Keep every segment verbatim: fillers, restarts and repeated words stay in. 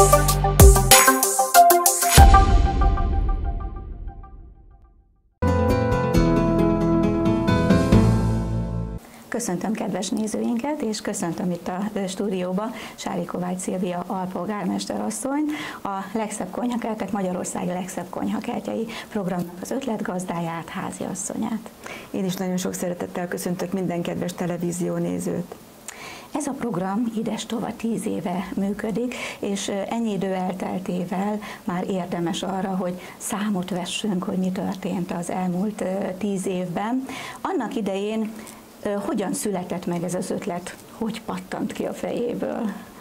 Köszöntöm kedves nézőinket, és köszöntöm itt a stúdióban Sári Kovács Szilvia alpolgármester asszonyt, a Legszebb Konyhakertek Magyarország legszebb konyhakertjei programnak az ötletgazdáját, háziasszonyát. Én is nagyon sok szeretettel köszöntök minden kedves televíziónézőt. Ez a program idestova tíz éve működik, és ennyi idő elteltével már érdemes arra, hogy számot vessünk, hogy mi történt az elmúlt tíz évben. Annak idején hogyan született meg ez az ötlet? Hogy pattant ki a fejéből?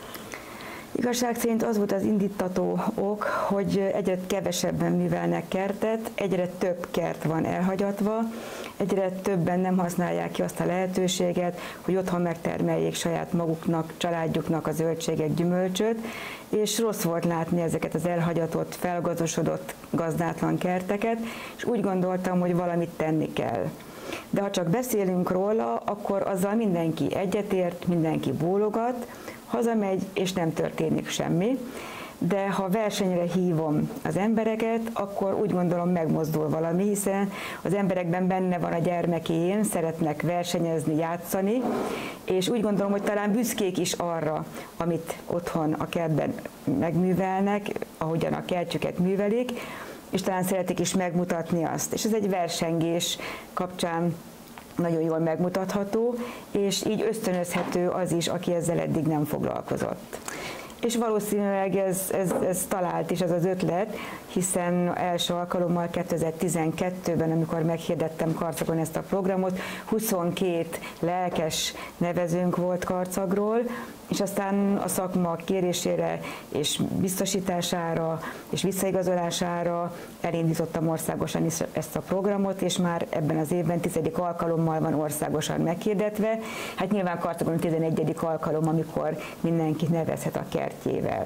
Igazság szerint az volt az indítató ok, hogy egyre kevesebben művelnek kertet, egyre több kert van elhagyatva, egyre többen nem használják ki azt a lehetőséget, hogy otthon megtermeljék saját maguknak, családjuknak a zöldségek, gyümölcsöt, és rossz volt látni ezeket az elhagyatott, felgazdosodott, gazdátlan kerteket, és úgy gondoltam, hogy valamit tenni kell. De ha csak beszélünk róla, akkor azzal mindenki egyetért, mindenki bólogat, hazamegy, és nem történik semmi. De ha versenyre hívom az embereket, akkor úgy gondolom megmozdul valami, hiszen az emberekben benne van a gyermeki én, szeretnek versenyezni, játszani, és úgy gondolom, hogy talán büszkék is arra, amit otthon a kertben megművelnek, ahogyan a kertjüket művelik, és talán szeretik is megmutatni azt. És ez egy versengés kapcsán nagyon jól megmutatható, és így ösztönözhető az is, aki ezzel eddig nem foglalkozott. És valószínűleg ez, ez, ez talált is az az ötlet, hiszen első alkalommal kétezer-tizenkettőben, amikor meghirdettem Karcagon ezt a programot, huszonkét lelkes nevezőnk volt Karcagról, és aztán a szakma kérésére és biztosítására és visszaigazolására elindítottam országosan is ezt a programot, és már ebben az évben tizedik alkalommal van országosan meghirdetve. Hát nyilván Karcagon tizenegyedik alkalom, amikor mindenki nevezhet a kertjével.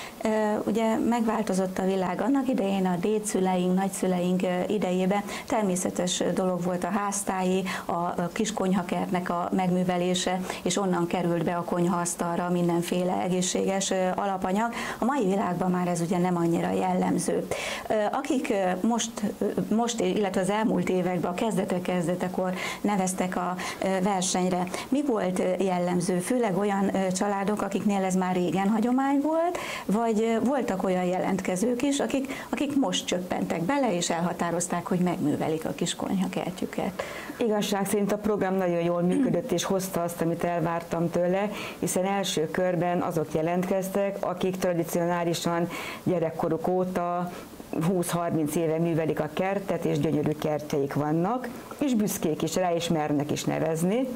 Ugye megváltozott a világ. Annak idején a dédszüleink, nagyszüleink idejében természetes dolog volt a háztáji, a kis konyhakertnek a megművelése, és onnan került be a konyhaasztalra mindenféle egészséges alapanyag. A mai világban már ez ugye nem annyira jellemző. Akik most, most illetve az elmúlt években a kezdetek-kezdetekor neveztek a versenyre, mi volt jellemző? Főleg olyan családok, akiknél ez már régen hagyomány volt, vagy voltak olyan jelentkezők is, akik, akik most csöppentek bele, és elhatározták, hogy megművelik a kis konyhakertjüket. Igazság szerint a program nagyon jól működött, és hozta azt, amit elvártam tőle, hiszen első körben azok jelentkeztek, akik tradicionálisan gyerekkoruk óta húsz-harminc éve művelik a kertet, és gyönyörű kertjeik vannak, és büszkék is rá, és mernek is nevezni.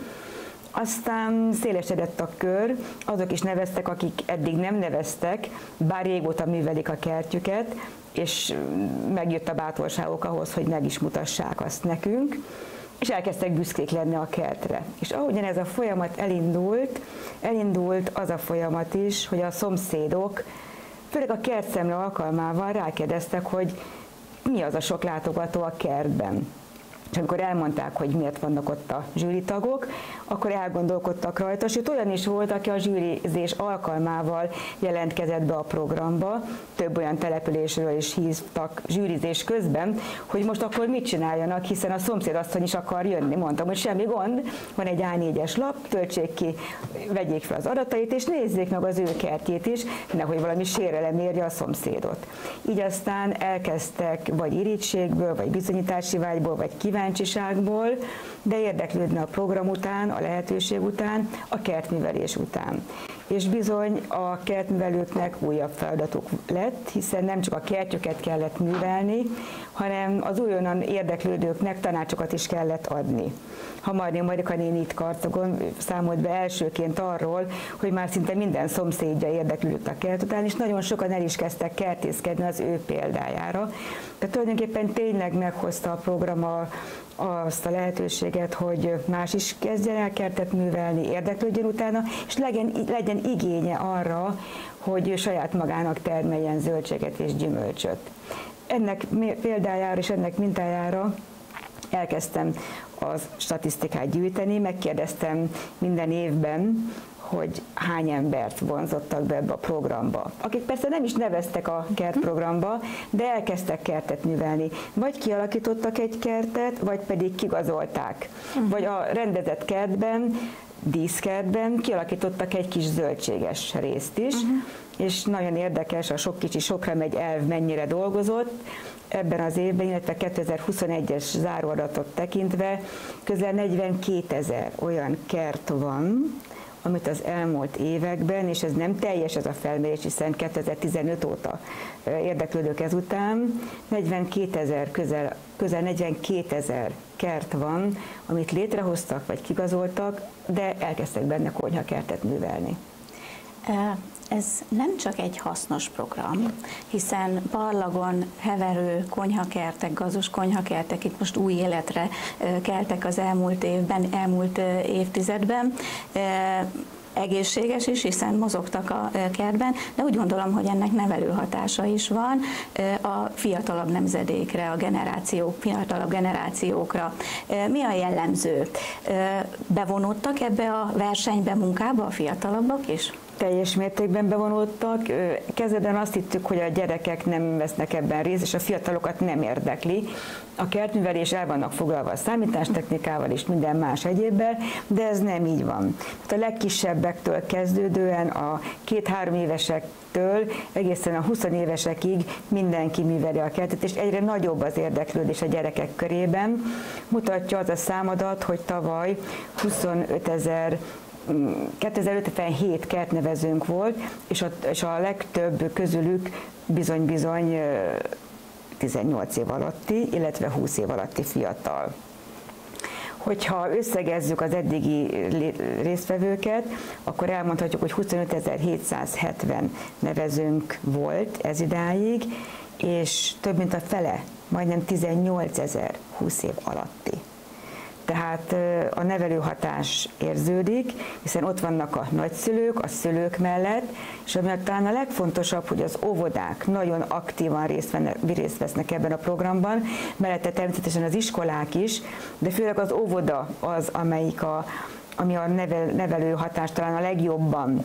Aztán szélesedett a kör, azok is neveztek, akik eddig nem neveztek, bár régóta művelik a kertjüket, és megjött a bátorságok ahhoz, hogy meg is mutassák azt nekünk, és elkezdtek büszkék lenni a kertre. És ahogyan ez a folyamat elindult, elindult az a folyamat is, hogy a szomszédok, főleg a kertszemle alkalmával rákérdeztek, hogy mi az a sok látogató a kertben. És amikor elmondták, hogy miért vannak ott a zsűritagok, akkor elgondolkodtak rajta, sőt olyan is volt, aki a zsűrizés alkalmával jelentkezett be a programba, több olyan településről is hívtak zsűrizés közben, hogy most akkor mit csináljanak, hiszen a szomszédasszony is akar jönni. Mondtam, hogy semmi gond, van egy á négyes lap, töltsék ki, vegyék fel az adatait, és nézzék meg az ő kertjét is, nehogy valami sérelem érje a szomszédot. Így aztán elkezdtek vagy irítségből, vagy bizonyítási vágyból, vagy kíváncsiságból, de érdeklődni a program után, a lehetőség után, a kertművelés után. És bizony a kertművelőknek újabb feladatuk lett, hiszen nem csak a kertjüket kellett művelni, hanem az újonnan érdeklődőknek tanácsokat is kellett adni. Hamarné Marika néni itt Karcagon számolt be elsőként arról, hogy már szinte minden szomszédja érdeklődött a kert után, és nagyon sokan el is kezdtek kertészkedni az ő példájára. De tulajdonképpen tényleg meghozta a program a, azt a lehetőséget, hogy más is kezdjen el kertet művelni, érdeklődjön utána, és legyen, legyen igénye arra, hogy saját magának termeljen zöldséget és gyümölcsöt. Ennek példájára és ennek mintájára elkezdtem a statisztikát gyűjteni, megkérdeztem minden évben, hogy hány embert vonzottak be ebbe a programba. Akik persze nem is neveztek a kertprogramba, de elkezdtek kertet művelni. Vagy kialakítottak egy kertet, vagy pedig kigazolták. Vagy a rendezett kertben, díszkertben kialakítottak egy kis zöldséges részt is, uh-huh. és nagyon érdekes, a Sok kicsi sokra megy elv mennyire dolgozott. Ebben az évben, illetve kétezer-huszonegyes záróadatot tekintve közel negyvenkétezer olyan kert van, amit az elmúlt években, és ez nem teljes ez a felmérés, hiszen kétezer-tizenöt óta érdeklődök ezután, negyvenkétezer, közel, közel negyvenkétezer kert van, amit létrehoztak, vagy kigazoltak, de elkezdtek benne konyhakertet művelni. Ez nem csak egy hasznos program, hiszen barlagon heverő konyhakertek, gazos konyhakertek itt most új életre keltek az elmúlt évben, elmúlt évtizedben. Egészséges is, hiszen mozogtak a kertben, de úgy gondolom, hogy ennek nevelő hatása is van a fiatalabb nemzedékre, a generációk, fiatalabb generációkra. Mi a jellemző? Bevonódtak ebbe a versenybe, munkába a fiatalabbak is? Teljes mértékben bevonódtak. Kezdetben azt hittük, hogy a gyerekek nem vesznek ebben részt, és a fiatalokat nem érdekli. A kertművelés el vannak foglalva a számítástechnikával és minden más egyébbel, de ez nem így van. A legkisebbektől kezdődően a két-három évesektől egészen a húsz évesekig mindenki műveli a kertet, és egyre nagyobb az érdeklődés a gyerekek körében. Mutatja az a számadat, hogy tavaly huszonötezer kétezer-ötvenhét kertnevezőnk volt, és a, és a legtöbb közülük bizony-bizony tizennyolc év alatti, illetve húsz év alatti fiatal. Hogyha összegezzük az eddigi résztvevőket, akkor elmondhatjuk, hogy huszonötezer-hétszázhetven nevezőnk volt ez idáig, és több mint a fele, majdnem tizennyolcezer húsz év alatti. Tehát a nevelőhatás érződik, hiszen ott vannak a nagyszülők, a szülők mellett, és ami talán a legfontosabb, hogy az óvodák nagyon aktívan részt, venne, részt vesznek ebben a programban, mellette természetesen az iskolák is, de főleg az óvoda az, amelyik a, ami a nevel, nevelőhatást talán a legjobban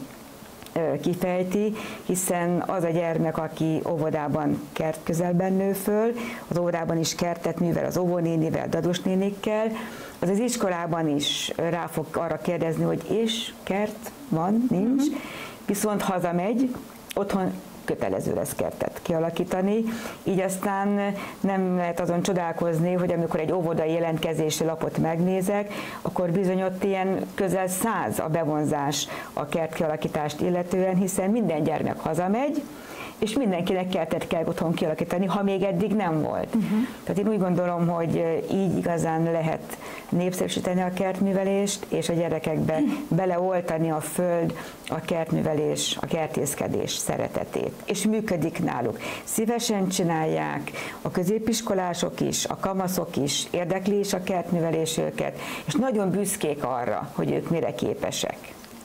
kifejti, hiszen az a gyermek, aki óvodában kert közelben nő föl, az óvodában is kertet művel az óvónénivel, dadusnénikkel, az az iskolában is rá fog arra kérdezni, hogy és kert van, nincs, uh-huh. viszont hazamegy, otthon kötelező lesz kertet kialakítani, így aztán nem lehet azon csodálkozni, hogy amikor egy óvodai jelentkezési lapot megnézek, akkor bizony ott ilyen közel száz a bevonzás a kert kialakítást illetően, hiszen minden gyermek hazamegy, és mindenkinek kertet kell otthon kialakítani, ha még eddig nem volt. Uh-huh. Tehát én úgy gondolom, hogy így igazán lehet népszerűsíteni a kertművelést, és a gyerekekbe beleoltani a föld, a kertművelés, a kertészkedés szeretetét. És működik náluk. Szívesen csinálják, a középiskolások is, a kamaszok is, érdekli is a kertművelés őket, és nagyon büszkék arra, hogy ők mire képesek.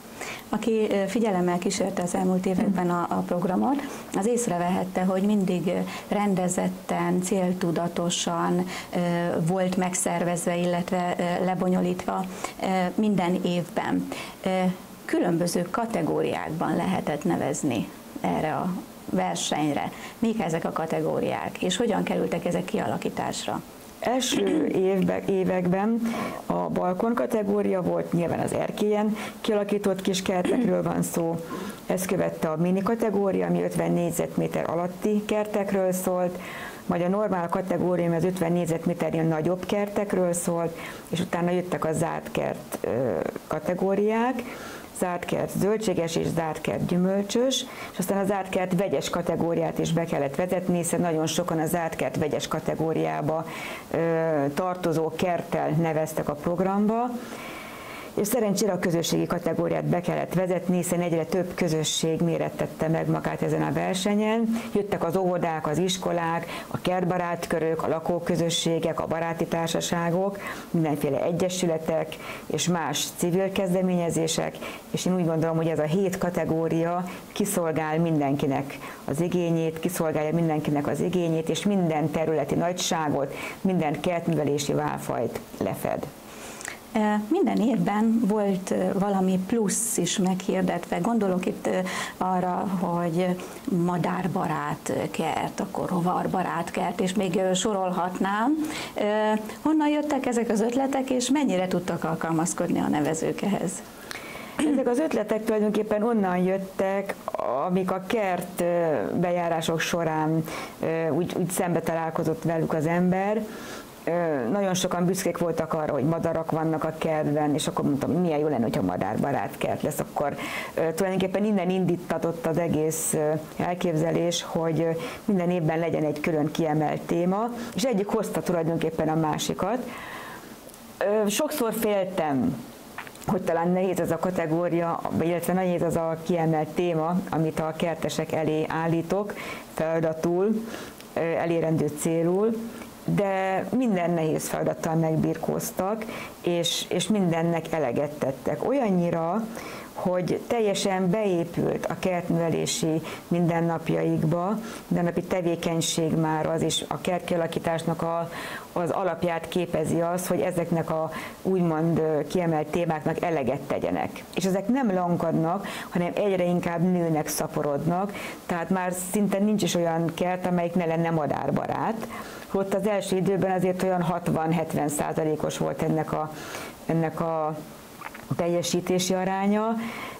Aki figyelemmel kísérte az elmúlt években a, a programot, az észrevehette, hogy mindig rendezetten, céltudatosan volt megszervezve, illetve lebonyolítva minden évben. Különböző kategóriákban lehetett nevezni erre a versenyre. Mik ezek a kategóriák, és hogyan kerültek ezek kialakításra? Első évbe, években a balkon kategória volt, nyilván az erkélyen kialakított kis kertekről van szó. Ezt követte a mini kategória, ami ötven négyzetméter alatti kertekről szólt, majd a normál kategória, az ötven négyzetméternél nagyobb kertekről szólt, és utána jöttek a zárt kert kategóriák, zárt kert zöldséges és zárt kert gyümölcsös, és aztán a zárt kert vegyes kategóriát is be kellett vezetni, hiszen nagyon sokan a zárt kert vegyes kategóriába ö, tartozó kerttel neveztek a programba, és szerencsére a közösségi kategóriát be kellett vezetni, hiszen egyre több közösség mérettette meg magát ezen a versenyen. Jöttek az óvodák, az iskolák, a kertbarátkörök, a lakóközösségek, a baráti társaságok, mindenféle egyesületek és más civil kezdeményezések, és én úgy gondolom, hogy ez a hét kategória kiszolgál mindenkinek az igényét, kiszolgálja mindenkinek az igényét, és minden területi nagyságot, minden kertművelési válfajt lefed. Minden évben volt valami plusz is meghirdetve. Gondolok itt arra, hogy madárbarát kert, akkor rovarbarát kert, és még sorolhatnám. Honnan jöttek ezek az ötletek, és mennyire tudtak alkalmazkodni a nevezők ehhez? Ezek az ötletek tulajdonképpen onnan jöttek, amik a kert bejárások során úgy, úgy szembe találkozott velük az ember. Nagyon sokan büszkék voltak arra, hogy madarak vannak a kertben, és akkor mondtam, milyen jó lenne, hogyha madárbarát kert lesz. Akkor tulajdonképpen innen indítatott az egész elképzelés, hogy minden évben legyen egy külön kiemelt téma, és egyik hozta tulajdonképpen a másikat. Sokszor féltem, hogy talán nehéz az a kategória, illetve nehéz az a kiemelt téma, amit a kertesek elé állítok, feladatul, elérendő célul, de minden nehéz feladattal megbirkóztak, és, és mindennek eleget tettek. Olyannyira, hogy teljesen beépült a kertművelési mindennapjaikba, mindennapi tevékenység már az is, a kertkialakításnak a, az alapját képezi az, hogy ezeknek a úgymond kiemelt témáknak eleget tegyenek. És ezek nem lankadnak, hanem egyre inkább nőnek, szaporodnak, tehát már szinte nincs is olyan kert, amelyik ne lenne madárbarát. Ott az első időben azért olyan hatvan-hetven százalékos volt ennek a, ennek a teljesítési aránya.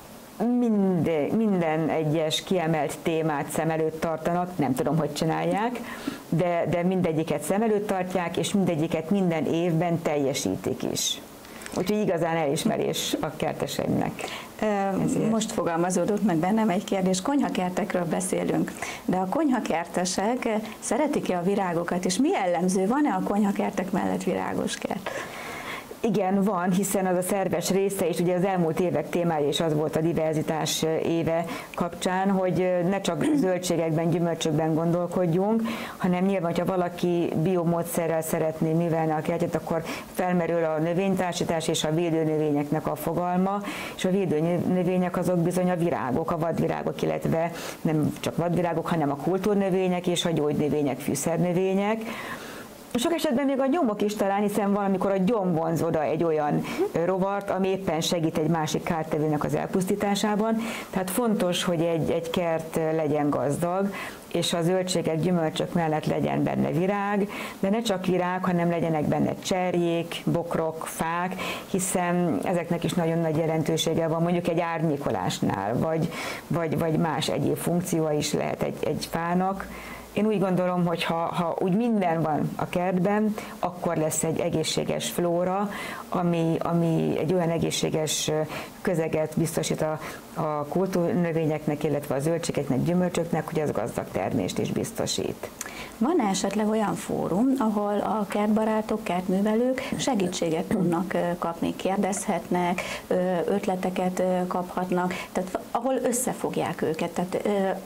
Minden, minden egyes kiemelt témát szem előtt tartanak, nem tudom, hogy csinálják, de, de mindegyiket szem előtt tartják, és mindegyiket minden évben teljesítik is. Úgyhogy igazán elismerés a kerteseimnek. Ezért. Most fogalmazódott meg bennem egy kérdés, konyhakertekről beszélünk, de a konyhakertesek szeretik-e a virágokat, és mi jellemző, van-e a konyhakertek mellett virágos kert? Igen, van, hiszen az a szerves része, és ugye az elmúlt évek témája is az volt a diverzitás éve kapcsán, hogy ne csak zöldségekben, gyümölcsökben gondolkodjunk, hanem nyilván, ha valaki biomódszerrel szeretné művelni a kertet, akkor felmerül a növénytársítás és a védőnövényeknek a fogalma, és a védőnövények azok bizony a virágok, a vadvirágok, illetve nem csak vadvirágok, hanem a kultúrnövények és a gyógynövények, fűszernövények. Sok esetben még a gyomok is talán, hiszen valamikor a gyom vonz oda egy olyan rovart, ami éppen segít egy másik kártevőnek az elpusztításában. Tehát fontos, hogy egy, egy kert legyen gazdag, és a zöldségek, gyümölcsök mellett legyen benne virág, de ne csak virág, hanem legyenek benne cserjék, bokrok, fák, hiszen ezeknek is nagyon nagy jelentősége van mondjuk egy árnyékolásnál, vagy, vagy, vagy más egyéb funkciója is lehet egy, egy fának. Én úgy gondolom, hogy ha, ha úgy minden van a kertben, akkor lesz egy egészséges flóra, ami, ami egy olyan egészséges közeget biztosít a, a kultúrnövényeknek, illetve a zöldségeknek, gyümölcsöknek, hogy az gazdag termést is biztosít. Van-e esetleg olyan fórum, ahol a kertbarátok, kertművelők segítséget tudnak kapni, kérdezhetnek, ötleteket kaphatnak, tehát ahol összefogják őket, tehát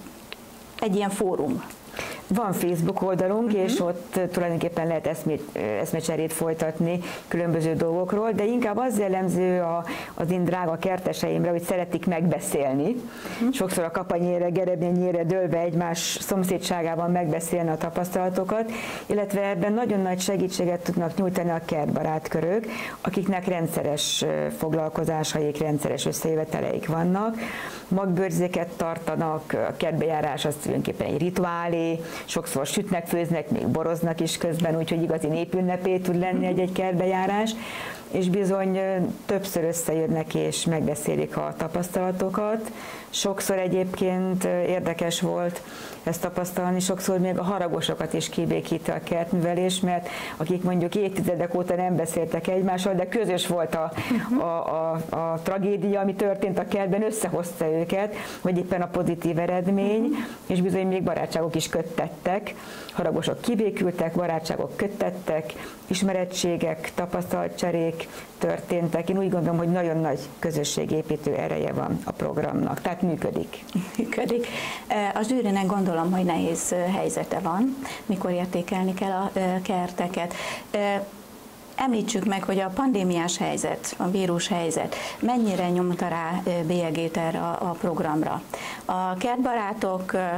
egy ilyen fórum? Van Facebook oldalunk, uh-huh. és ott tulajdonképpen lehet eszmét, eszmecserét folytatni különböző dolgokról, de inkább az jellemző a, az én drága kerteseimre, hogy szeretik megbeszélni. Uh-huh. Sokszor a kapanyére, gerebényére dőlve egymás szomszédságában megbeszélni a tapasztalatokat, illetve ebben nagyon nagy segítséget tudnak nyújtani a kertbarátkörök, akiknek rendszeres foglalkozásaik, rendszeres összejöveteleik vannak. Magbőrzéket tartanak, a kertbejárás az tulajdonképpen egy rituálé, sokszor sütnek, főznek, még boroznak is közben, úgyhogy igazi népünnepé tud lenni egy-egy kertbejárás, és bizony többször összejönnek és megbeszélik a tapasztalatokat. Sokszor egyébként érdekes volt ezt tapasztalni, sokszor még a haragosokat is kibékíti a kertművelés, mert akik mondjuk évtizedek óta nem beszéltek egymással, de közös volt a, a, a, a tragédia, ami történt a kertben, összehozta őket, vagy éppen a pozitív eredmény, és bizony még barátságok is köttettek. Haragosok kibékültek, barátságok köttettek, ismerettségek, tapasztalatcserék történtek. Én úgy gondolom, hogy nagyon nagy közösségépítő ereje van a programnak, tehát működik. Működik. A zsűrinek gondolom, hogy nehéz helyzete van, mikor értékelni kell a kerteket. Említsük meg, hogy a pandémiás helyzet, a vírus helyzet mennyire nyomta rá bélyegét erre a programra. A kertbarátok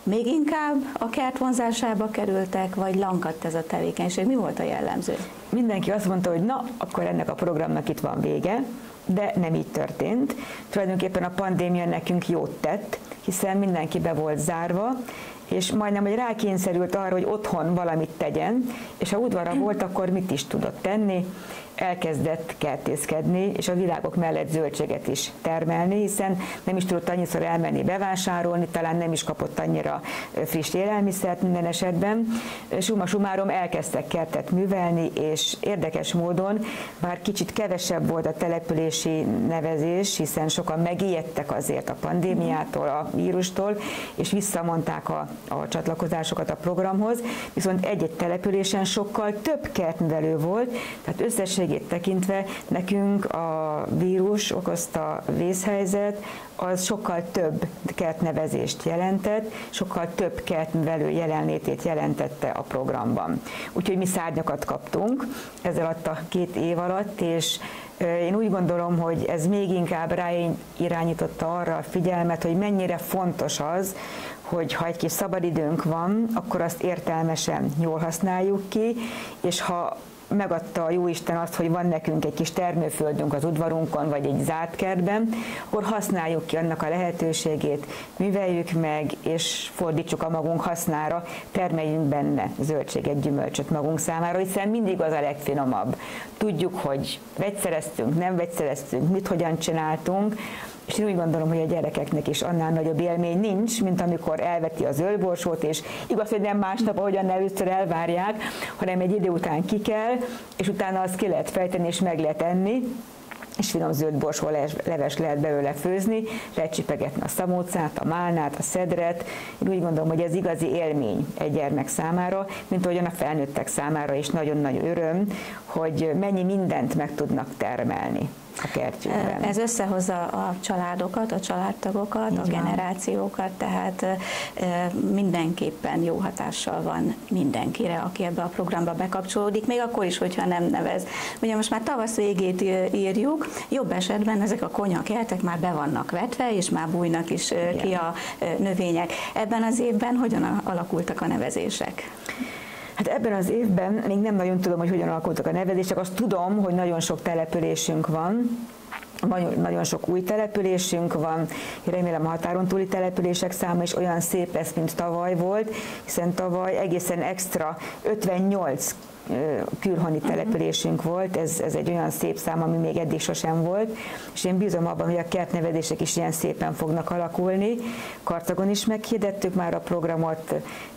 még inkább a kert vonzásába kerültek, vagy lankadt ez a tevékenység? Mi volt a jellemző? Mindenki azt mondta, hogy na, akkor ennek a programnak itt van vége, de nem így történt. Tulajdonképpen a pandémia nekünk jót tett, hiszen mindenki be volt zárva, és majdnem, hogy rákényszerült arra, hogy otthon valamit tegyen, és ha udvara volt, akkor mit is tudott tenni? Elkezdett kertészkedni, és a virágok mellett zöldséget is termelni, hiszen nem is tudott annyiszor elmenni bevásárolni, talán nem is kapott annyira friss élelmiszert minden esetben. Summa summarum elkezdtek kertet művelni, és érdekes módon, bár kicsit kevesebb volt a települési nevezés, hiszen sokan megijedtek azért a pandémiától, a vírustól, és visszamondták a, a csatlakozásokat a programhoz, viszont egy-egy településen sokkal több kertművelő volt, tehát összességében tekintve nekünk a vírus okozta vészhelyzet, az sokkal több kertnevezést jelentett, sokkal több kertművelő jelenlétét jelentette a programban. Úgyhogy mi szárnyakat kaptunk ez alatt a két év alatt, és én úgy gondolom, hogy ez még inkább ráirányította arra a figyelmet, hogy mennyire fontos az, hogy ha egy kis szabadidőnk van, akkor azt értelmesen jól használjuk ki, és ha megadta a Jóisten azt, hogy van nekünk egy kis termőföldünk az udvarunkon, vagy egy zárt kertben, akkor használjuk ki annak a lehetőségét, műveljük meg, és fordítsuk a magunk hasznára, termeljünk benne zöldséget, gyümölcsöt magunk számára, hiszen mindig az a legfinomabb. Tudjuk, hogy vegyszereztünk, nem vegyszereztünk, mit hogyan csináltunk, és én úgy gondolom, hogy a gyerekeknek is annál nagyobb élmény nincs, mint amikor elveti a zöldborsót, és igaz, hogy nem másnap, ahogyan először elvárják, hanem egy idő után ki kell, és utána azt ki lehet fejteni, és meg lehet enni, és finom zöld borsó leves lehet belőle főzni, lehet csipegetni a szamócát, a málnát, a szedret. Én úgy gondolom, hogy ez igazi élmény egy gyermek számára, mint ahogyan a felnőttek számára is nagyon nagy öröm, hogy mennyi mindent meg tudnak termelni a kertjükben. Ez összehozza a családokat, a családtagokat, Így a van. generációkat, tehát mindenképpen jó hatással van mindenkire, aki ebbe a programba bekapcsolódik, még akkor is, hogyha nem nevez. Ugye most már tavasz végét írjuk, jobb esetben ezek a konyhakertek már be vannak vetve, és már bújnak is Igen. ki a növények. Ebben az évben hogyan alakultak a nevezések? Hát ebben az évben még nem nagyon tudom, hogy hogyan alakultak a nevezések, azt tudom, hogy nagyon sok településünk van, nagyon sok új településünk van, én remélem a határon túli települések száma is olyan szép lesz, mint tavaly volt, hiszen tavaly egészen extra ötvennyolc külhoni településünk volt, ez, ez egy olyan szép szám, ami még eddig sosem volt, és én bízom abban, hogy a kertnevezések is ilyen szépen fognak alakulni. Karcagon is meghirdettük már a programot,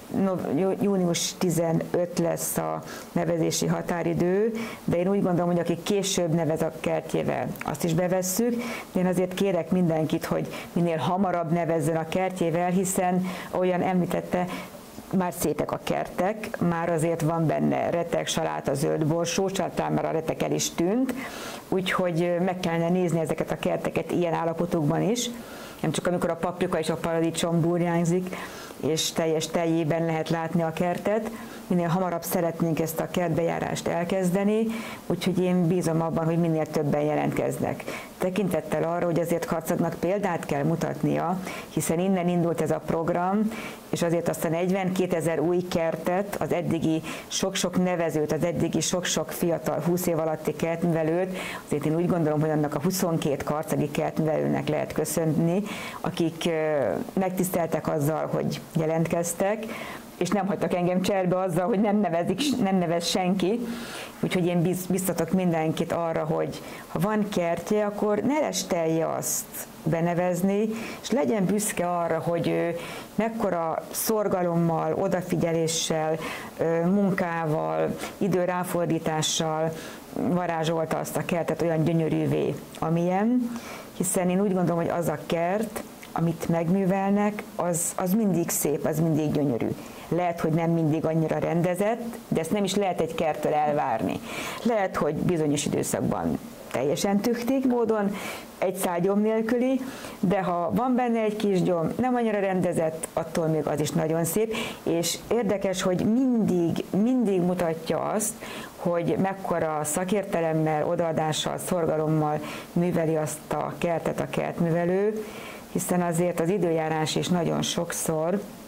június tizenötödike lesz a nevezési határidő, de én úgy gondolom, hogy aki később nevez a kertjével, azt is bevesszük, de én azért kérek mindenkit, hogy minél hamarabb nevezzen a kertjével, hiszen olyan említette, már szépek a kertek, már azért van benne retek, saláta, zöld borsó, talán már a retek el is tűnt, úgyhogy meg kellene nézni ezeket a kerteket ilyen állapotokban is, nem csak amikor a paprika és a paradicsom burjánzik, és teljes teljében lehet látni a kertet. Minél hamarabb szeretnénk ezt a kertbejárást elkezdeni, úgyhogy én bízom abban, hogy minél többen jelentkeznek. Tekintettel arra, hogy azért Karcagnak példát kell mutatnia, hiszen innen indult ez a program, és azért azt a negyvenkétezer új kertet, az eddigi sok-sok nevezőt, az eddigi sok-sok fiatal húsz év alatti kertművelőt, azért én úgy gondolom, hogy annak a huszonkét karcagi kertművelőnek lehet köszönni, akik megtiszteltek azzal, hogy jelentkeztek, és nem hagytak engem cserbe azzal, hogy nem, nevezik, nem nevez senki. Úgyhogy én biztatok mindenkit arra, hogy ha van kertje, akkor ne restelje azt benevezni, és legyen büszke arra, hogy ő mekkora szorgalommal, odafigyeléssel, munkával, időráfordítással varázsolta azt a kertet olyan gyönyörűvé, amilyen, hiszen én úgy gondolom, hogy az a kert, amit megművelnek, az, az mindig szép, az mindig gyönyörű. Lehet, hogy nem mindig annyira rendezett, de ezt nem is lehet egy kerttől elvárni. Lehet, hogy bizonyos időszakban teljesen tüchtig módon, egy szál gyom nélküli, de ha van benne egy kis gyom, nem annyira rendezett, attól még az is nagyon szép, és érdekes, hogy mindig, mindig mutatja azt, hogy mekkora szakértelemmel, odaadással, szorgalommal műveli azt a kertet a kertművelő, hiszen azért az időjárás is nagyon sokszor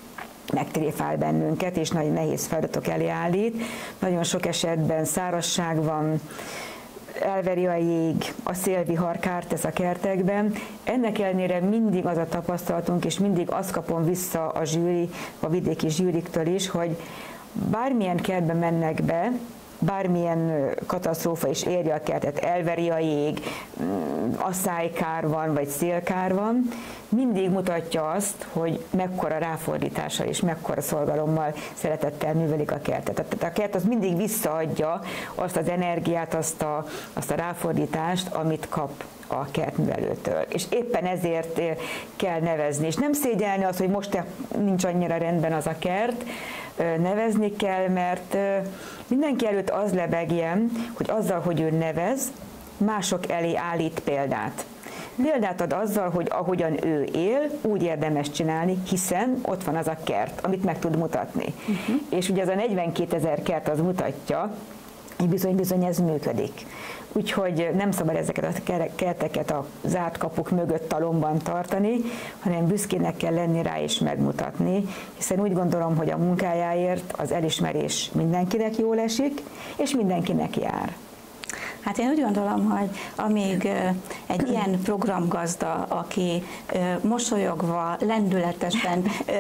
megtréfál bennünket, és nagyon nehéz feladatok elé állít. Nagyon sok esetben szárazság van, elveri a jég, a szélvihar kárt tesz a kertekben. Ennek ellenére mindig az a tapasztalatunk, és mindig azt kapom vissza a zsűri, a vidéki zsűriktől is, hogy bármilyen kertbe mennek be, bármilyen katasztrófa is érje a kertet, elveri a jég, asszálykár van, vagy szélkár van, mindig mutatja azt, hogy mekkora ráfordítással és mekkora szorgalommal, szeretettel művelik a kertet. Tehát a kert az mindig visszaadja azt az energiát, azt a, azt a ráfordítást, amit kap a kertművelőtől. És éppen ezért kell nevezni. És nem szégyelni azt, hogy most nincs annyira rendben az a kert, nevezni kell, mert mindenki előtt az lebegjen, hogy azzal, hogy ő nevez, mások elé állít példát. Példát ad azzal, hogy ahogyan ő él, úgy érdemes csinálni, hiszen ott van az a kert, amit meg tud mutatni. Uh-huh. És ugye az a negyvenkétezer kert az mutatja, hogy bizony-bizony ez működik. Úgyhogy nem szabad ezeket a kerteket a zárt kapuk mögött talomban tartani, hanem büszkének kell lenni rá és megmutatni, hiszen úgy gondolom, hogy a munkájáért az elismerés mindenkinek jól esik, és mindenkinek jár. Hát én úgy gondolom, hogy amíg egy ilyen programgazda, aki mosolyogva, lendületesen,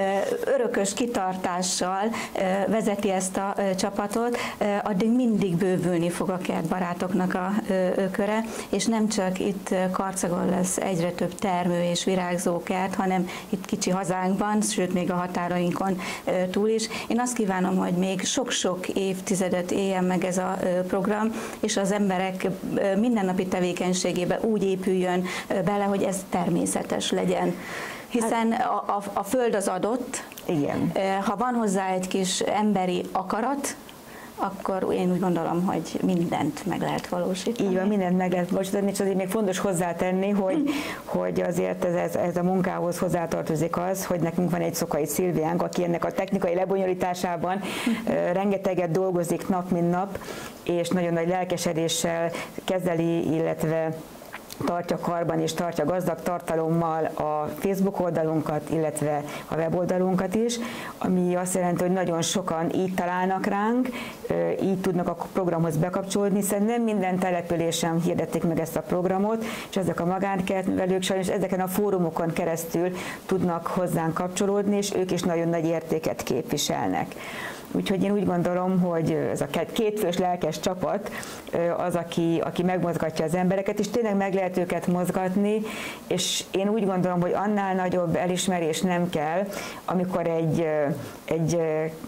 örökös kitartással vezeti ezt a csapatot, addig mindig bővülni fog a kertbarátoknak a köre, és nem csak itt Karcagon lesz egyre több termő és virágzó kert, hanem itt kicsi hazánkban, sőt még a határainkon túl is. Én azt kívánom, hogy még sok-sok évtizedet éljen meg ez a program, és az emberek mindennapi tevékenységébe úgy épüljön bele, hogy ez természetes legyen. Hiszen a, a, a föld az adott, igen. Ha van hozzá egy kis emberi akarat, akkor én úgy gondolom, hogy mindent meg lehet valósítani. Így van, mindent meg lehet valósítani, és azért még fontos hozzátenni, hogy, hmm. hogy azért ez, ez, ez a munkához hozzátartozik az, hogy nekünk van egy Szokai Szilviánk, aki ennek a technikai lebonyolításában hmm. rengeteget dolgozik nap, mint nap, és nagyon nagy lelkesedéssel kezeli, illetve tartja karban és tartja gazdag tartalommal a Facebook oldalunkat, illetve a weboldalunkat is, ami azt jelenti, hogy nagyon sokan így találnak ránk, így tudnak a programhoz bekapcsolódni, hiszen nem minden településen hirdették meg ezt a programot, és ezek a magánkertművelők sajnos ezeken a fórumokon keresztül tudnak hozzánk kapcsolódni, és ők is nagyon nagy értéket képviselnek. Úgyhogy én úgy gondolom, hogy ez a kétfős lelkes csapat az, aki, aki megmozgatja az embereket, és tényleg meg lehet őket mozgatni, és én úgy gondolom, hogy annál nagyobb elismerés nem kell, amikor egy, egy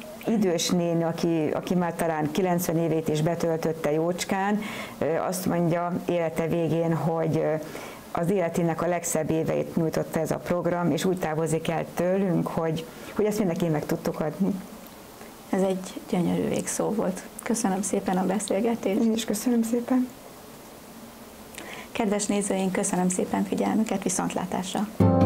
idős néni, aki, aki már talán kilencven évét is betöltötte jócskán, azt mondja élete végén, hogy az életének a legszebb éveit nyújtotta ez a program, és úgy távozik el tőlünk, hogy, hogy ezt mindenki meg tudtuk adni. Ez egy gyönyörű végszó volt. Köszönöm szépen a beszélgetést. Én is köszönöm szépen. Kedves nézőink, köszönöm szépen figyelmüket, viszontlátásra!